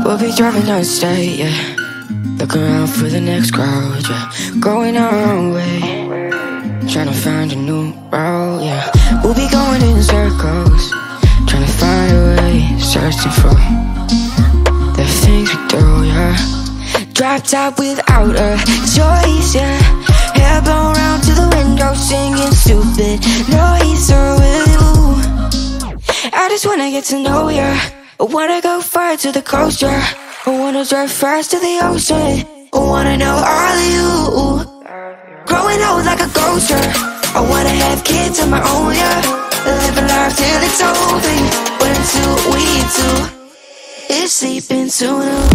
We'll be driving down the state, yeah. Looking around for the next crowd, yeah. Going our own way, trying to find a new route, yeah. We'll be going in circles, trying to find a way, searching for the things we do, yeah. Drop top without a choice, yeah. Hair blown round to the window, singing stupid noise with you. I just wanna get to know ya. I wanna go far to the coast, yeah. I wanna drive fast to the ocean. I wanna know all of you. Growing old like a ghost, yeah. I wanna have kids of my own, yeah. Live a life till it's over. But until we do, it's sleeping sooner.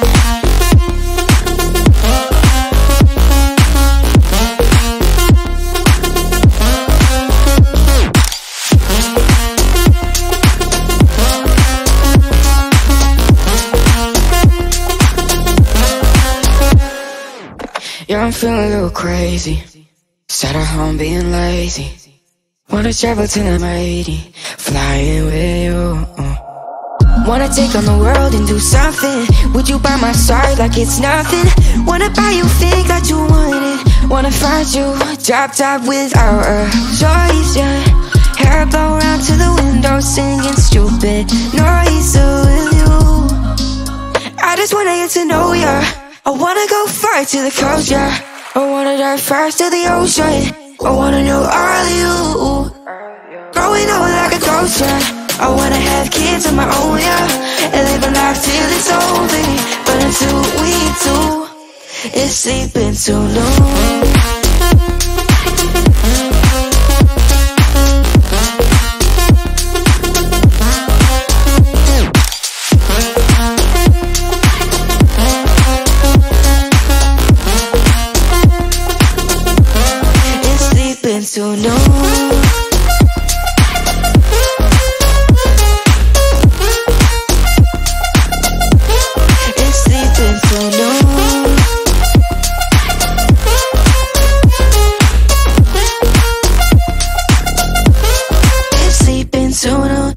Yeah, I'm feeling a little crazy. Sat at home being lazy. Wanna travel till I'm 80, flying with you. Wanna take on the world and do something. Would you by my side like it's nothing? Wanna buy you things that you wanted. Wanna find you, drop top without a choice, yeah. Hair blow round to the window, singing stupid noise with you. I just wanna get to know ya. I wanna go far to the coast, yeah. I wanna dive fast to the ocean. I wanna know all of you. Growing old like a ghost, yeah. I wanna have kids of my own, yeah. And live a life till it's over. But until we do, it's sleeping too long. So no, it's sleeping so long. It's sleeping so long.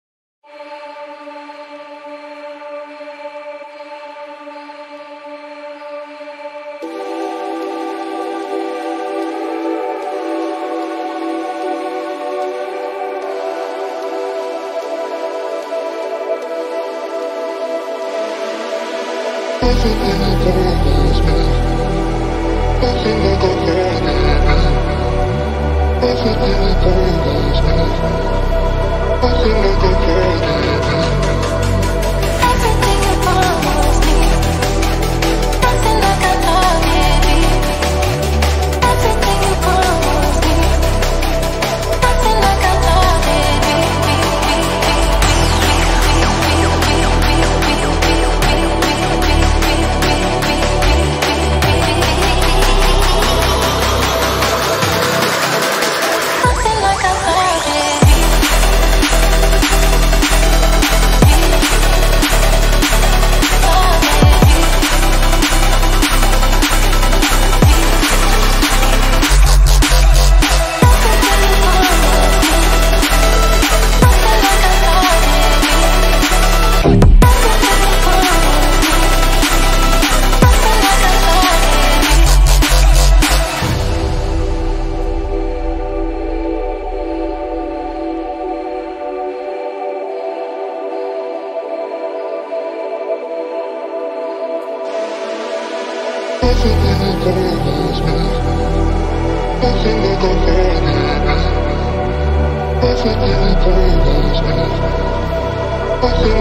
Nothing like a